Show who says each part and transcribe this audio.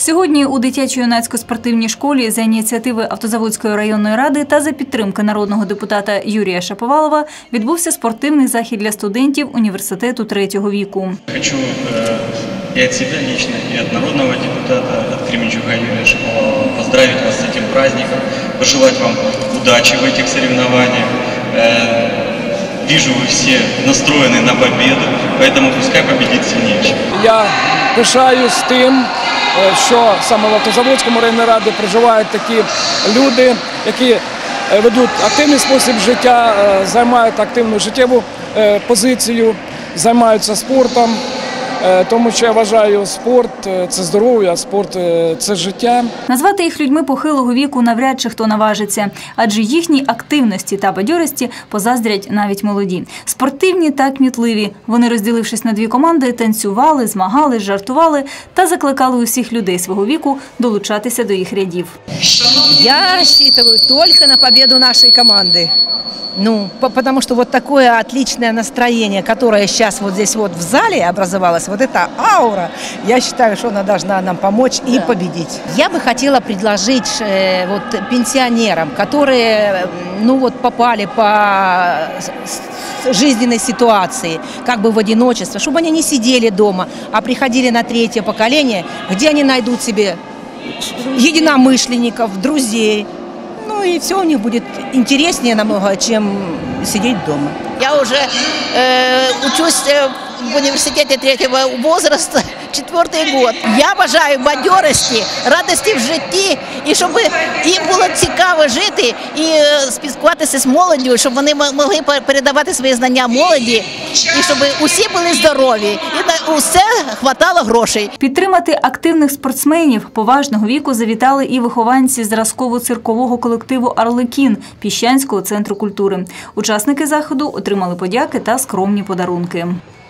Speaker 1: Сьогодні у дитячо-юнацько-спортивній школі за ініціативи Автозаводської районної ради та за підтримки народного депутата Юрія Шаповалова відбувся спортивний захід для студентів університету третього віку.
Speaker 2: Хочу и от себя лично, и от народного депутата, от Кременчука Юрия Шаповалова поздравить вас с этим праздником, пожелать вам удачи в этих соревнованиях. Вижу, вы все настроены на победу, поэтому пускай победит сильнейший.
Speaker 3: Я пишаюсь тим, що саме в Автозаводському районній раді проживають такі люди, які ведуть активний спосіб життя, займають активну життєву позицію, займаються спортом. Тому що я вважаю, спорт – це здоров'я, спорт – це життя.
Speaker 1: Назвати їх людьми похилого віку навряд чи хто наважиться, адже їхній активності та бадьорості позаздрять навіть молоді. Спортивні та кмітливі. Вони, розділившись на дві команди, танцювали, змагались, жартували та закликали усіх людей свого віку долучатися до їх рядів.
Speaker 4: Я рассчитываю только на победу нашей команды. Потому что вот такое отличное настроение, которое сейчас вот здесь вот в зале образовалось, вот эта аура, я считаю, что она должна нам помочь и победить. Я бы хотела предложить вот пенсионерам, которые попали по жизненной ситуации, как бы в одиночество, чтобы они не сидели дома, а приходили на третье поколение, где они найдут себе единомышленников, друзей. И все у них будет интереснее намного, чем сидеть дома. Я уже учусь в университете третьего возраста, 4-й год. Я бажаю бадьорості, радості в житті, і щоб їм було цікаво жити і спілкуватися з молоддю, щоб вони могли передавати свої знання молоді, і щоб усі були здорові, і на усе хватало грошей.
Speaker 1: Підтримати активних спортсменів поважного віку завітали і вихованці зразково-циркового колективу «Арлекін» Піщанського центру культури. Учасники заходу отримали подяки та скромні подарунки.